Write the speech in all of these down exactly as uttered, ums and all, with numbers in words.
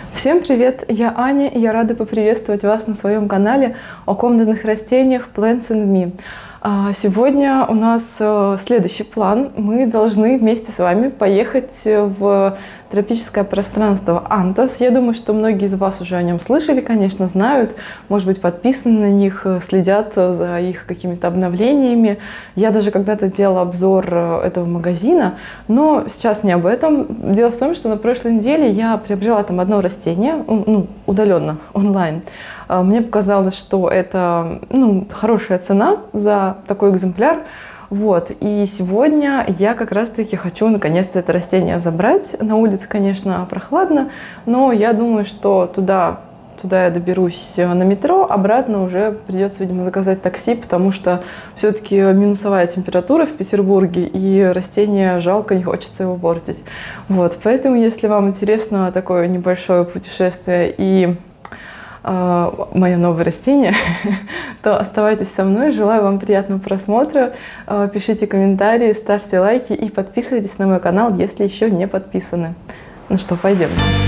Всем привет! Я Аня, и я рада поприветствовать вас на своем канале о комнатных растениях Plants and Me. Сегодня у нас следующий план. Мы должны вместе с вами поехать в тропическое пространство Антос. Я думаю, что многие из вас уже о нем слышали, конечно, знают, может быть, подписаны на них, следят за их какими-то обновлениями. Я даже когда-то делала обзор этого магазина, но сейчас не об этом. Дело в том, что на прошлой неделе я приобрела там одно растение, ну, удаленно, онлайн. Мне показалось, что это ну, хорошая цена за такой экземпляр. Вот. И сегодня я как раз-таки хочу наконец-то это растение забрать. На улице, конечно, прохладно, но я думаю, что туда, туда я доберусь на метро, обратно уже придется, видимо, заказать такси, потому что все-таки минусовая температура в Петербурге, и растение жалко, не хочется его портить. Вот. Поэтому, если вам интересно такое небольшое путешествие и мое новое растение, то оставайтесь со мной. Желаю вам приятного просмотра. Пишите комментарии, ставьте лайки и подписывайтесь на мой канал, если еще не подписаны. Ну что, пойдем.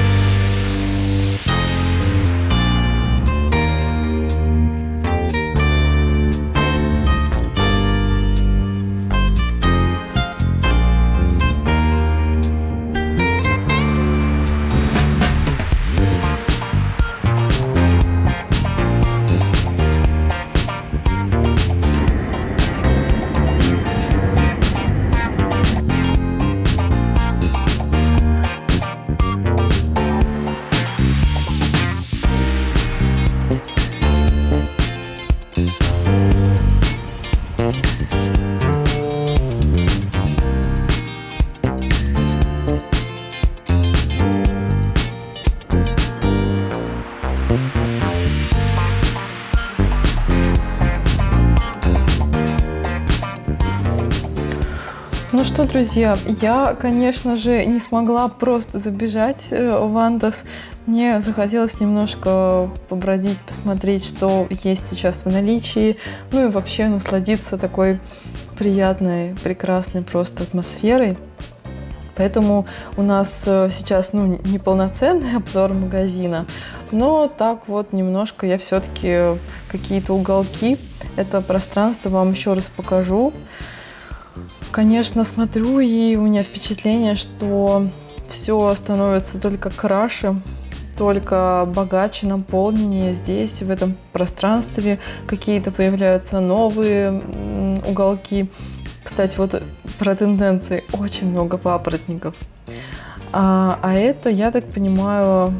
Ну что, друзья, я, конечно же, не смогла просто забежать в Антос. Мне захотелось немножко побродить, посмотреть, что есть сейчас в наличии, ну и вообще насладиться такой приятной, прекрасной просто атмосферой. Поэтому у нас сейчас ну, не полноценный обзор магазина, но так вот немножко я все-таки какие-то уголки, это пространство вам еще раз покажу. Конечно, смотрю, и у меня впечатление, что все становится только краше, только богаче, наполненнее. Здесь, в этом пространстве, какие-то появляются новые уголки. Кстати, вот про тенденции. Очень много папоротников. А, а это, я так понимаю,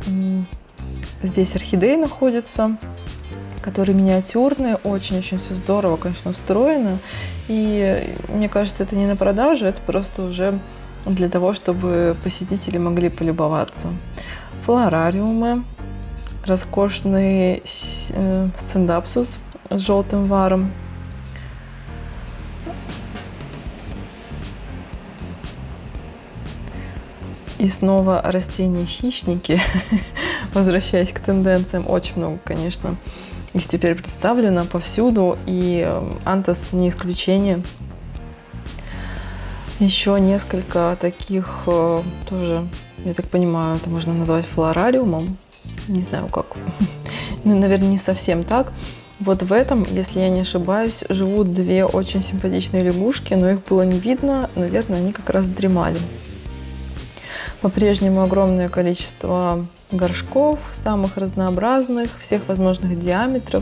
здесь орхидеи находятся, которые миниатюрные, очень-очень все здорово, конечно, устроено. И мне кажется, это не на продажу, это просто уже для того, чтобы посетители могли полюбоваться. Флорариумы, роскошный сцендапсус с желтым варом. И снова растения-хищники. Возвращаясь к тенденциям, очень много, конечно, их теперь представлено повсюду, и Антос не исключение. Еще несколько таких, тоже, я так понимаю, это можно назвать флорариумом. Не знаю как. Ну, наверное, не совсем так. Вот в этом, если я не ошибаюсь, живут две очень симпатичные лягушки, но их было не видно. Наверное, они как раз дремали. По-прежнему огромное количество горшков, самых разнообразных, всех возможных диаметров.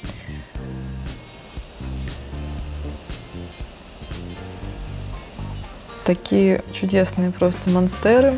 Такие чудесные просто монстеры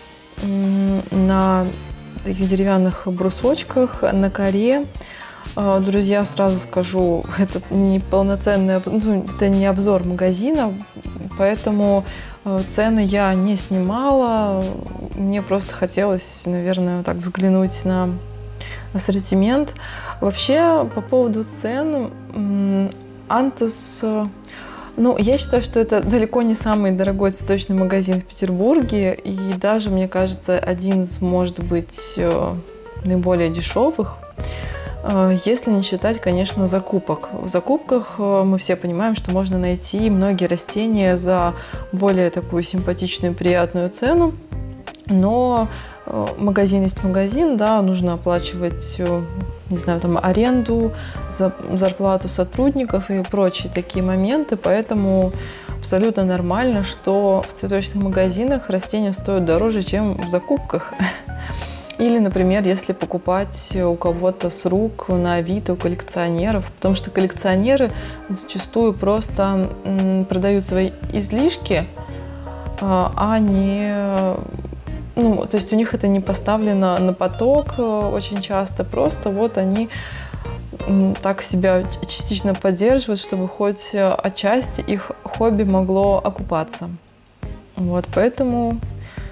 на таких деревянных брусочках, на коре. Друзья, сразу скажу, это не полноценный, ну, это не обзор магазина, поэтому цены я не снимала. Мне просто хотелось, наверное, так взглянуть на ассортимент. Вообще, по поводу цен, Антос, ну, я считаю, что это далеко не самый дорогой цветочный магазин в Петербурге, и даже, мне кажется, один из, может быть, наиболее дешевых. Если не считать, конечно, закупок. В закупках мы все понимаем, что можно найти многие растения за более такую симпатичную, приятную цену. Но магазин есть магазин, да, нужно оплачивать, не знаю, там аренду, зарплату сотрудников и прочие такие моменты, поэтому абсолютно нормально, что в цветочных магазинах растения стоят дороже, чем в закупках. Или, например, если покупать у кого-то с рук на Авито, у коллекционеров, потому что коллекционеры зачастую просто продают свои излишки, а не... Ну, то есть у них это не поставлено на поток очень часто, просто вот они так себя частично поддерживают, чтобы хоть отчасти их хобби могло окупаться. Вот, поэтому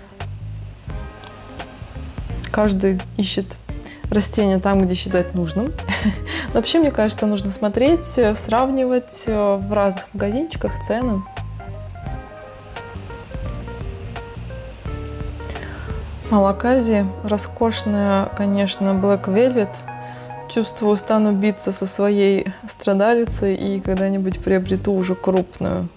каждый ищет растения там, где считает нужным. Но вообще, мне кажется, нужно смотреть, сравнивать в разных магазинчиках цены. Алаказия роскошная, конечно, Black Velvet. Чувствую, стану биться со своей страдалицей и когда-нибудь приобрету уже крупную.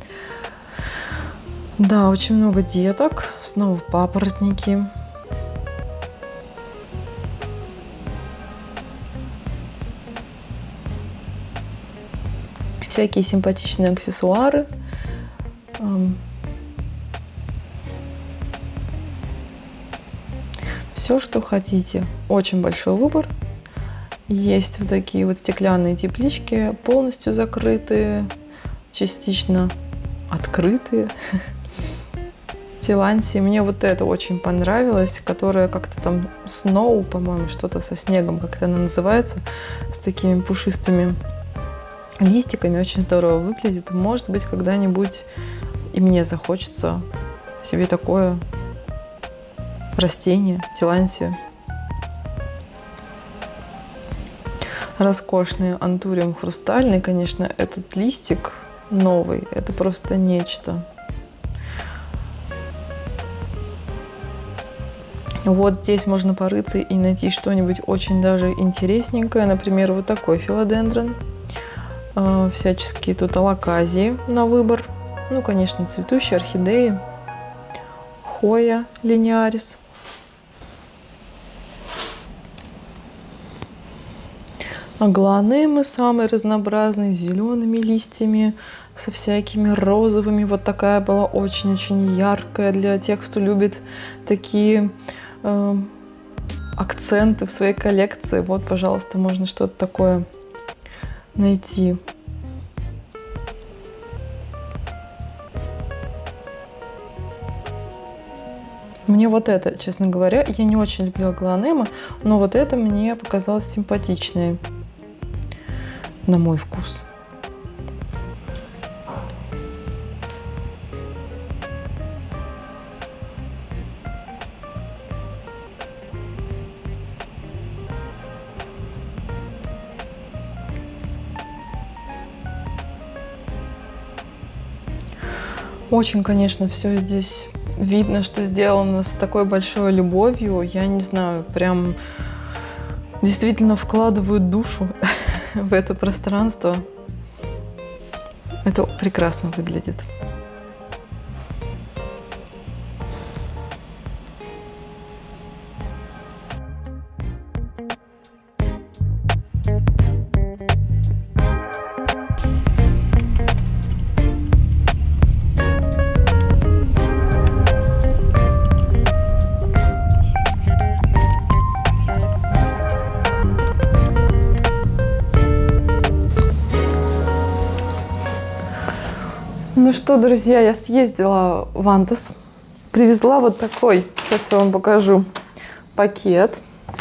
Да, очень много деток. Снова папоротники. Всякие симпатичные аксессуары. Все, что хотите. Очень большой выбор. Есть вот такие вот стеклянные теплички, полностью закрытые, частично открытые. Тилансии. Мне вот это очень понравилось, которая как-то там Snow, по-моему, что-то со снегом, как это она называется, с такими пушистыми листиками. Очень здорово выглядит. Может быть, когда-нибудь и мне захочется себе такое растение, тилансию. Роскошный антуриум хрустальный, конечно, этот листик новый, это просто нечто. Вот здесь можно порыться и найти что-нибудь очень даже интересненькое, например, вот такой филодендрон. Всяческие тут алаказии на выбор, ну, конечно, цветущие орхидеи, хоя линеарис. Аглонемы самые разнообразные, с зелеными листьями, со всякими розовыми. Вот такая была очень-очень яркая для тех, кто любит такие э, акценты в своей коллекции. Вот, пожалуйста, можно что-то такое найти. Мне вот это, честно говоря, я не очень люблю аглонемы, но вот это мне показалось симпатичной, на мой вкус. Очень, конечно, все здесь видно, что сделано с такой большой любовью. Я не знаю, прям действительно вкладывают душу в это пространство. Это прекрасно выглядит. Ну что, друзья, я съездила в Антос, привезла вот такой, сейчас я вам покажу, пакет.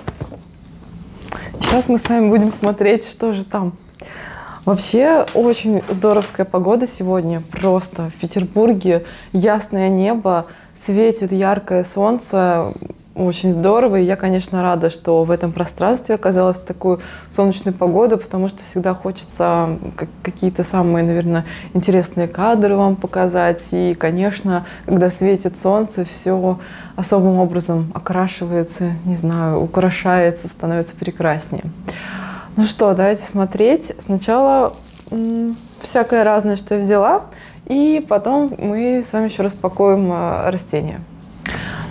Сейчас мы с вами будем смотреть, что же там. Вообще, очень здоровская погода сегодня, просто в Петербурге ясное небо, светит яркое солнце, очень здорово. И я, конечно, рада, что в этом пространстве оказалась такую солнечную погоду, потому что всегда хочется какие-то самые, наверное, интересные кадры вам показать. И, конечно, когда светит солнце, все особым образом окрашивается, не знаю, украшается, становится прекраснее. Ну что, давайте смотреть. Сначала всякое разное, что я взяла, и потом мы с вами еще распакуем растения.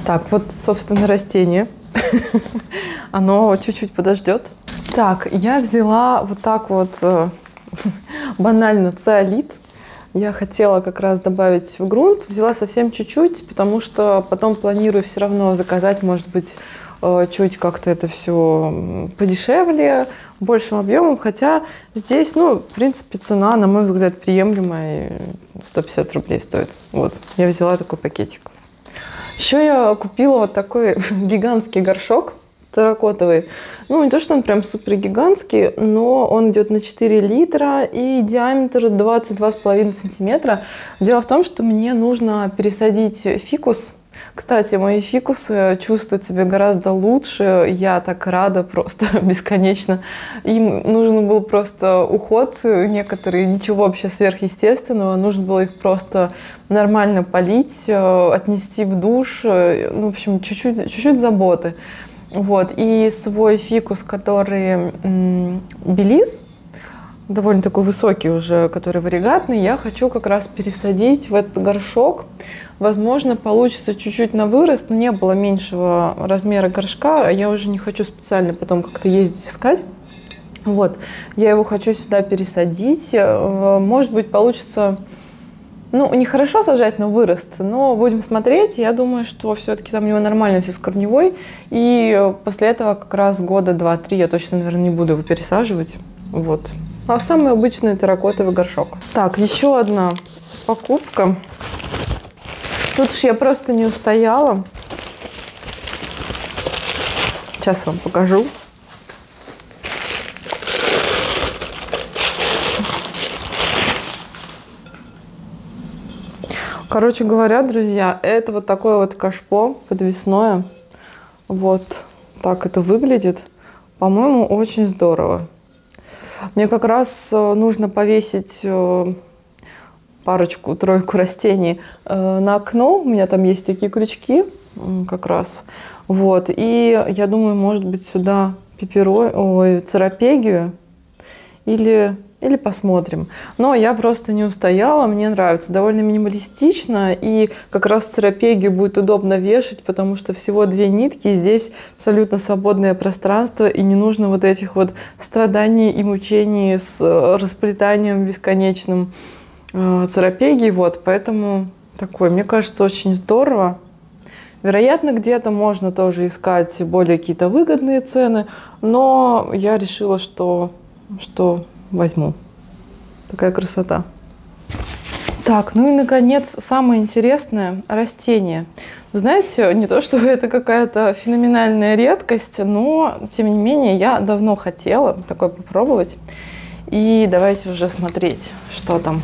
Так, вот, собственно, растение. Оно чуть-чуть подождет. Так, я взяла вот так вот банально циолит. Я хотела как раз добавить в грунт. Взяла совсем чуть-чуть, потому что потом планирую все равно заказать, может быть, чуть как-то это все подешевле, большим объемом. Хотя здесь, ну, в принципе, цена, на мой взгляд, приемлемая. сто пятьдесят рублей стоит. Вот, я взяла такой пакетик. Еще я купила вот такой гигантский горшок терракотовый. Ну, не то, что он прям супер гигантский, но он идет на четыре литра и диаметр двадцать два с половиной сантиметра. Дело в том, что мне нужно пересадить фикус. Кстати, мои фикусы чувствуют себя гораздо лучше. Я так рада просто бесконечно. Им нужен был просто уход некоторые, ничего вообще сверхъестественного. Нужно было их просто нормально полить, отнести в душ. Ну, в общем, чуть-чуть, чуть-чуть заботы. Вот. И свой фикус, который м, белиз, довольно такой высокий уже, который варигатный, я хочу как раз пересадить в этот горшок. Возможно, получится чуть-чуть на вырост, но не было меньшего размера горшка. Я уже не хочу специально потом как-то ездить искать. Вот. Я его хочу сюда пересадить. Может быть, получится... Ну, нехорошо сажать на вырост, но будем смотреть. Я думаю, что все-таки там у него нормально все с корневой. И после этого как раз года два-три я точно, наверное, не буду его пересаживать. Вот. А самый обычный терракотовый горшок. Так, еще одна покупка. Тут уж я просто не устояла. Сейчас вам покажу. Короче говоря, друзья, это вот такое вот кашпо подвесное. Вот так это выглядит. По-моему, очень здорово. Мне как раз нужно повесить парочку-тройку растений на окно. У меня там есть такие крючки как раз. Вот. И я думаю, может быть, сюда пеперо... Ой, церапегию или... Или посмотрим. Но я просто не устояла, мне нравится. Довольно минималистично, и как раз церапегию будет удобно вешать, потому что всего две нитки, и здесь абсолютно свободное пространство, и не нужно вот этих вот страданий и мучений с расплетанием бесконечным э, церапегии. Вот, поэтому такой, мне кажется, очень здорово. Вероятно, где-то можно тоже искать более какие-то выгодные цены, но я решила, что... что возьму. Такая красота. Так, ну и, наконец, самое интересное – растение. Вы знаете, не то чтобы это какая-то феноменальная редкость, но, тем не менее, я давно хотела такое попробовать. И давайте уже смотреть, что там.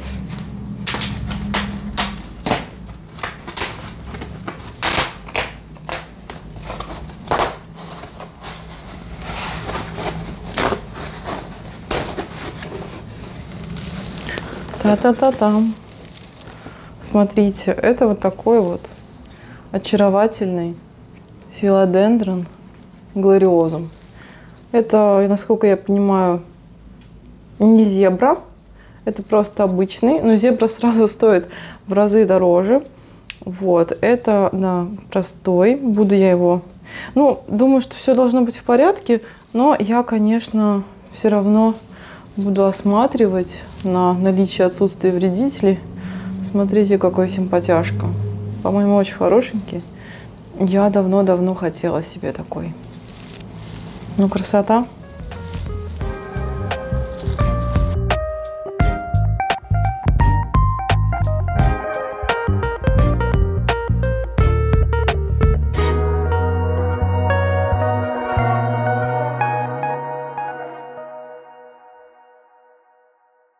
Та-та-та-там. Смотрите, это вот такой вот очаровательный филодендрон глориозум. Это, насколько я понимаю, не зебра, это просто обычный, но зебра сразу стоит в разы дороже. Вот, это, да, простой. Буду я его... Ну, думаю, что все должно быть в порядке, но я, конечно, все равно... буду осматривать на наличие отсутствия вредителей. Смотрите, какой симпатяшка. По-моему, очень хорошенький. Я давно-давно хотела себе такой. Ну, красота.